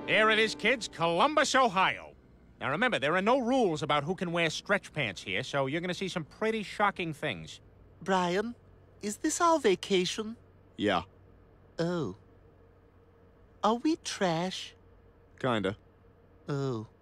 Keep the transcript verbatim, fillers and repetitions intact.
Here it is, kids, Columbus, Ohio. Now remember, there are no rules about who can wear stretch pants here, so you're gonna see some pretty shocking things. Brian, is this our vacation? Yeah, Oh. Are we trash? kinda. Oh.